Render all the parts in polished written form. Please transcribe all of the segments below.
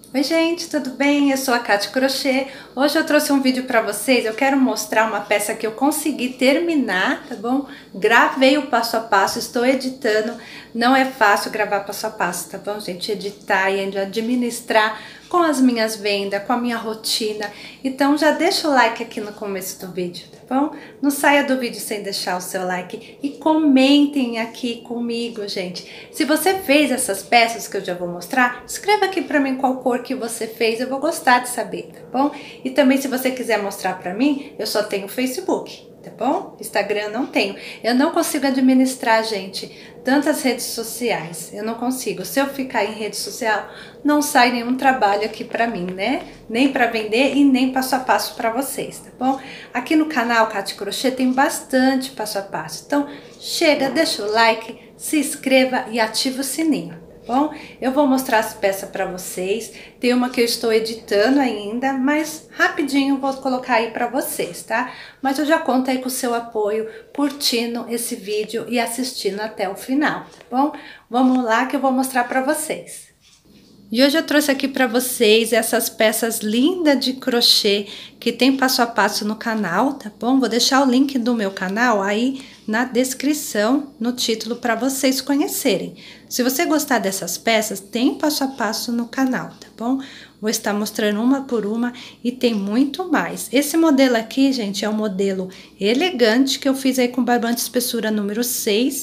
Oi gente, tudo bem? Eu sou a Kati Crochê. Hoje eu trouxe um vídeo para vocês. Eu quero mostrar uma peça que eu consegui terminar, tá bom? Gravei o passo a passo, estou editando. Não é fácil gravar passo a passo, tá bom, gente? Editar e administrar com as minhas vendas, com a minha rotina. Então já deixa o like aqui no começo do vídeo, tá bom? Não saia do vídeo sem deixar o seu like e comentem aqui comigo, gente. Se você fez essas peças que eu já vou mostrar, escreva aqui pra mim qual cor que você fez, eu vou gostar de saber, tá bom? E também se você quiser mostrar pra mim, eu só tenho Facebook, tá bom? Instagram não tenho. Eu não consigo administrar, gente, tantas redes sociais. Eu não consigo. Se eu ficar em rede social, não sai nenhum trabalho aqui pra mim, né? Nem pra vender e nem passo a passo pra vocês, tá bom? Aqui no canal Kati Crochê tem bastante passo a passo. Então, chega, deixa o like, se inscreva e ativa o sininho. Bom, eu vou mostrar as peças para vocês. Tem uma que eu estou editando ainda, mas rapidinho vou colocar aí para vocês, tá? Mas eu já conto aí com o seu apoio, curtindo esse vídeo e assistindo até o final, tá bom? Vamos lá que eu vou mostrar para vocês. E hoje eu trouxe aqui para vocês essas peças lindas de crochê que tem passo a passo no canal, tá bom? Vou deixar o link do meu canal aí na descrição, no título, para vocês conhecerem. Se você gostar dessas peças, tem passo a passo no canal, tá bom? Vou estar mostrando uma por uma e tem muito mais. Esse modelo aqui, gente, é um modelo elegante que eu fiz aí com barbante espessura número 6,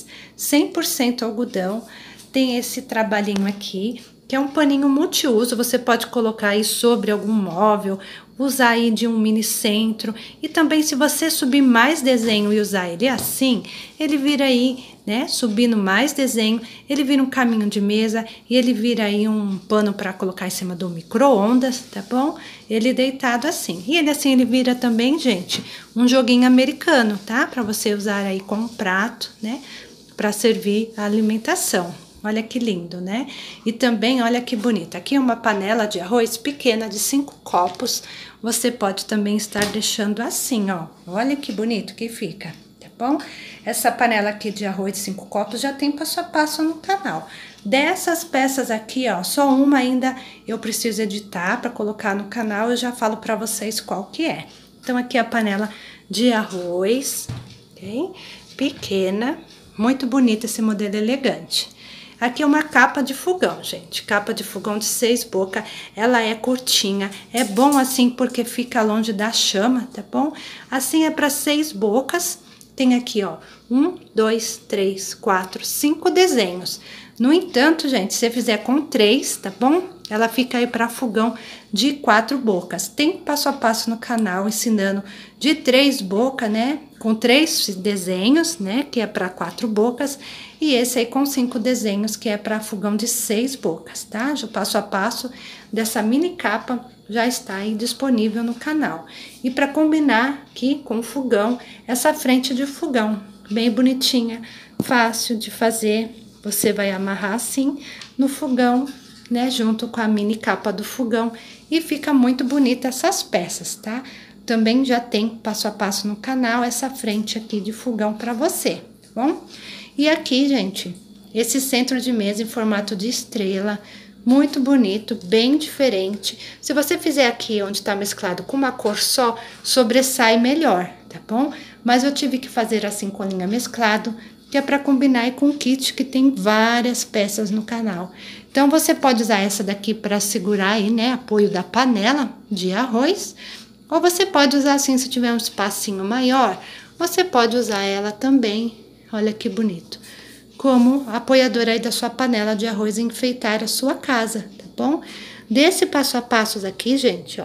100% algodão. Tem esse trabalhinho aqui, que é um paninho multiuso, você pode colocar aí sobre algum móvel, usar aí de um mini centro. E também se você subir mais desenho e usar ele assim, ele vira aí, né, subindo mais desenho, ele vira um caminho de mesa e ele vira aí um pano para colocar em cima do micro-ondas, tá bom? Ele deitado assim. E ele assim, ele vira também, gente, um joguinho americano, tá? Para você usar aí como prato, né, para servir a alimentação. Olha que lindo, né? E também, olha que bonita. Aqui uma panela de arroz pequena de 5 copos. Você pode também estar deixando assim, ó. Olha que bonito que fica, tá bom? Essa panela aqui de arroz de 5 copos já tem passo a passo no canal. Dessas peças aqui, ó, só uma ainda eu preciso editar para colocar no canal. Eu já falo para vocês qual que é. Então, aqui a panela de arroz, ok? Pequena, muito bonita esse modelo elegante. Aqui é uma capa de fogão, gente. Capa de fogão de 6 bocas. Ela é curtinha. É bom assim porque fica longe da chama, tá bom? Assim é para 6 bocas. Tem aqui, ó, 1, 2, 3, 4, 5 desenhos. No entanto, gente, se você fizer com 3, tá bom? Ela fica aí para fogão de 4 bocas. Tem passo a passo no canal ensinando de 3 bocas, né? Com 3 desenhos, né? Que é para 4 bocas. E esse aí com 5 desenhos, que é para fogão de 6 bocas, tá? O passo a passo dessa mini capa já está aí disponível no canal. E para combinar aqui com o fogão, essa frente de fogão, bem bonitinha, fácil de fazer. Você vai amarrar assim no fogão, né? Junto com a mini capa do fogão. E fica muito bonita essas peças, tá? Também já tem passo a passo no canal essa frente aqui de fogão para você, tá bom? E aqui, gente, esse centro de mesa em formato de estrela, muito bonito, bem diferente. Se você fizer aqui onde tá mesclado com uma cor só, sobressai melhor, tá bom? Mas eu tive que fazer assim com linha mesclado, que é para combinar aí com o kit, que tem várias peças no canal. Então, você pode usar essa daqui para segurar aí, né, apoio da panela de arroz. Ou você pode usar assim, se tiver um espacinho maior, você pode usar ela também. Olha que bonito. Como apoiadora aí da sua panela de arroz e enfeitar a sua casa, tá bom? Desse passo a passo aqui, gente, ó.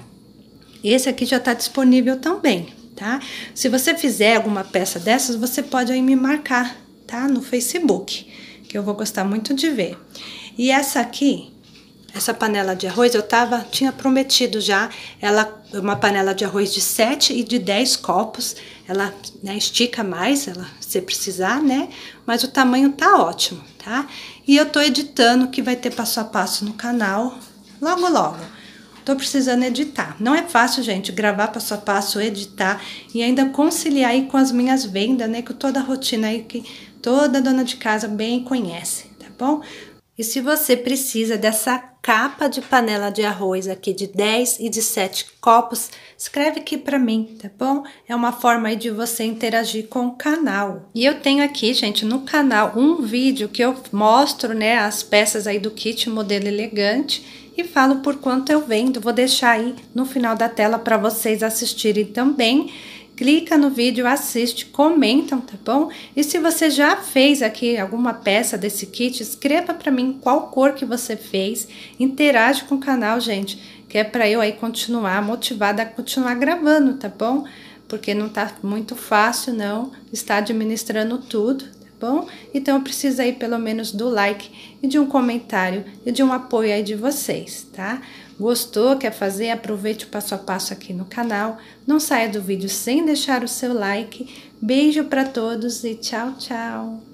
Esse aqui já tá disponível também, tá? Se você fizer alguma peça dessas, você pode aí me marcar, tá? No Facebook, que eu vou gostar muito de ver. E essa aqui, essa panela de arroz, tinha prometido já, ela é uma panela de arroz de 7 e de 10 copos, ela, né, estica mais, se precisar, né, mas o tamanho tá ótimo, tá? E eu tô editando, que vai ter passo a passo no canal, logo, logo. Tô precisando editar. Não é fácil, gente, gravar passo a passo, editar e ainda conciliar aí com as minhas vendas, né, com toda a rotina aí que toda dona de casa bem conhece, tá bom? E se você precisa dessa capa de panela de arroz aqui de 10 e de 7 copos, escreve aqui pra mim, tá bom? É uma forma aí de você interagir com o canal. E eu tenho aqui, gente, no canal um vídeo que eu mostro, né, as peças aí do kit modelo elegante e falo por quanto eu vendo. Vou deixar aí no final da tela para vocês assistirem também. Clica no vídeo, assiste, comentam, tá bom? E se você já fez aqui alguma peça desse kit, escreva para mim qual cor que você fez, interage com o canal, gente, que é para eu aí continuar motivada a continuar gravando, tá bom? Porque não tá muito fácil, não, estar administrando tudo, tá bom? Então eu preciso aí pelo menos do like e de um comentário e de um apoio aí de vocês, tá? Gostou, quer fazer? Aproveite o passo a passo aqui no canal. Não saia do vídeo sem deixar o seu like. Beijo para todos e tchau, tchau!